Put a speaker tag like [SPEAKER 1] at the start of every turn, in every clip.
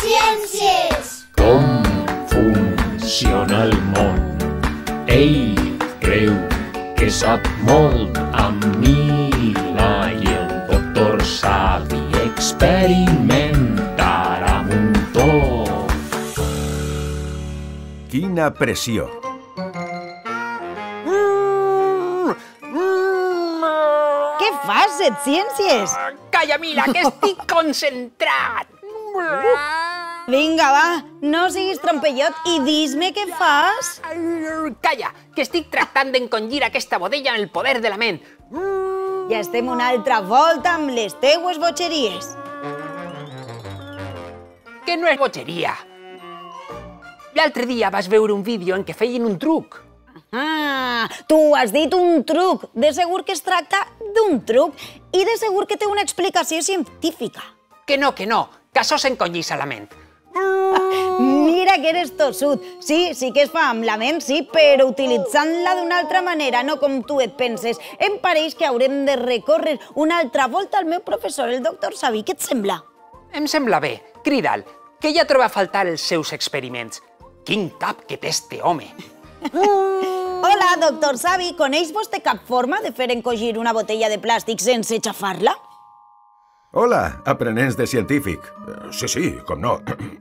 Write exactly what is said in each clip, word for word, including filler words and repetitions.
[SPEAKER 1] Ciències!
[SPEAKER 2] Com funciona el món? Ell creu que sap molt, amb Mila i el doctor Savi experimentarà un muntó.
[SPEAKER 3] Quina pressió!
[SPEAKER 4] Què fas, Set Ciències?
[SPEAKER 5] Calla, Mila, que estic concentrat!
[SPEAKER 4] Vinga, va, no siguis trompellot i dis-me què fas.
[SPEAKER 5] Calla, que estic tractant d'encongir aquesta botella amb el poder de la ment.
[SPEAKER 4] Ja estem una altra volta amb les teues botxeries.
[SPEAKER 5] Que no és botxeria. L'altre dia vas veure un vídeo en què feien un truc.
[SPEAKER 4] Ah, tu has dit un truc. De segur que es tracta d'un truc i de segur que té una explicació científica.
[SPEAKER 5] Que no, que no, que això s'encongís a la ment.
[SPEAKER 4] Mira que eres tossut. Sí, sí que es fa amb la ment, sí, però utilitzant-la d'una altra manera, no com tu et penses. Em pareix que haurem de recórrer una altra volta al meu professor, el doctor Savi. Què et sembla?
[SPEAKER 5] Em sembla bé. Crida'l, que ja troba a faltar els seus experiments. Quin cap que té este home.
[SPEAKER 4] Hola, doctor Savi. Coneix vostè cap forma de fer encogir una botella de plàstic sense xafar-la?
[SPEAKER 3] Hola, aprenents de científic. Sí, sí, com no.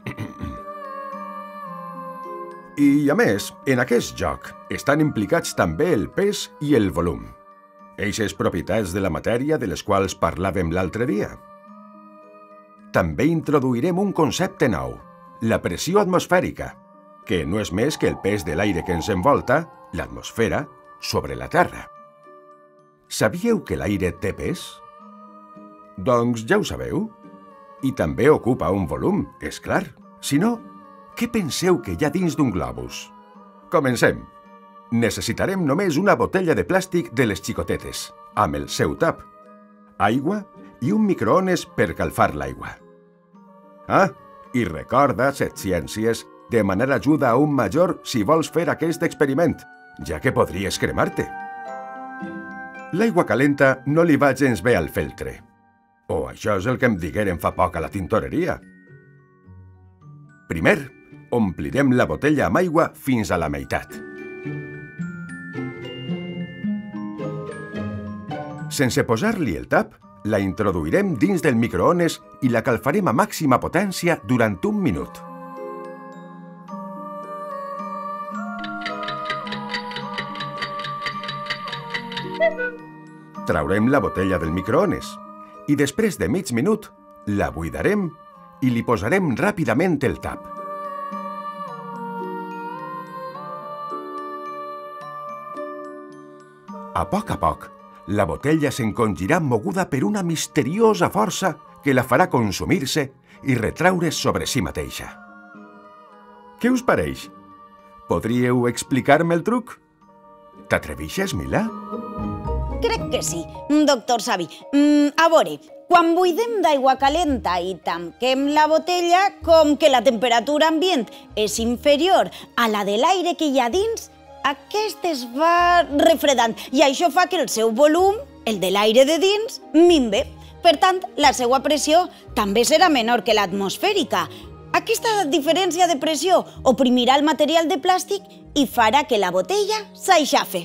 [SPEAKER 3] I, a més, en aquest joc estan implicats també el pes i el volum. Eixes propietats de la matèria de les quals parlàvem l'altre dia. També introduirem un concepte nou, la pressió atmosfèrica, que no és més que el pes de l'aire que ens envolta, l'atmosfera, sobre la Terra. Sabíeu que l'aire té pes? Doncs ja ho sabeu. I també ocupa un volum, és clar. Si no, què penseu que hi ha dins d'un globus? Comencem. Necessitarem només una botella de plàstic de les xicotetes, amb el seu tap, aigua i un microones per calfar l'aigua. Ah, i recorda, Set Ciències, demanar ajuda a un major si vols fer aquest experiment, ja que podries cremar-te. L'aigua calenta no li va gens bé al feltre. O això és el que em digueren fa poc a la tintoreria. Primer, omplirem la botella amb aigua fins a la meitat. Sense posar-li el tap, la introduirem dins del microones i la calfarem a màxima potència durant un minut. Traurem la botella del microones i després de mig minut la buidarem i li posarem ràpidament el tap. A poc a poc, la botella s'encongirà moguda per una misteriosa força que la farà consumir-se i retraure's sobre si mateixa. Què us pareix? Podríeu explicar-me el truc? T'atreveixes, Mila?
[SPEAKER 4] Crec que sí, doctor Savi. Mm, a veure, quan buidem d'aigua calenta i tanquem la botella, com que la temperatura ambient és inferior a la de l'aire que hi ha dins, aquest es va refredant i això fa que el seu volum, el de l'aire de dins, minve. Per tant, la seva pressió també serà menor que l'atmosfèrica. Aquesta diferència de pressió oprimirà el material de plàstic i farà que la botella s'aixafe.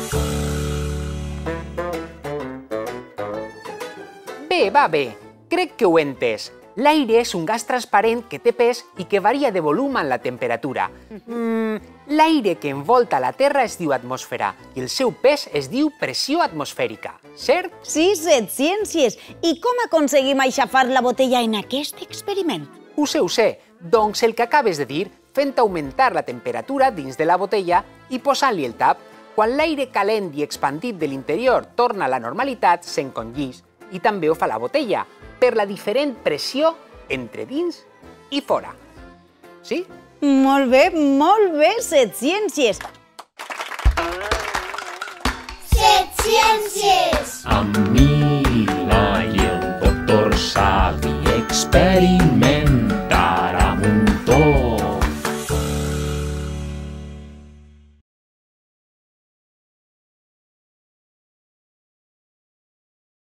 [SPEAKER 5] Bé, va bé. Crec que ho he entès. L'aire és un gas transparent que té pes i que varia de volum amb la temperatura. Mm, l'aire que envolta la Terra es diu atmosfera i el seu pes es diu pressió atmosfèrica, cert?
[SPEAKER 4] Sí, Set Ciències. I com aconseguim aixafar la botella en aquest experiment?
[SPEAKER 5] Ho sé, ho sé. Doncs el que acabes de dir, fent augmentar la temperatura dins de la botella i posant-li el tap, quan l'aire calent i expandit de l'interior torna a la normalitat, s'encongís i també ho fa la botella, per la diferent pressió entre dins i fora. Sí?
[SPEAKER 4] Molt bé, molt bé, Set Ciències.
[SPEAKER 1] Set Ciències!
[SPEAKER 2] Amb mi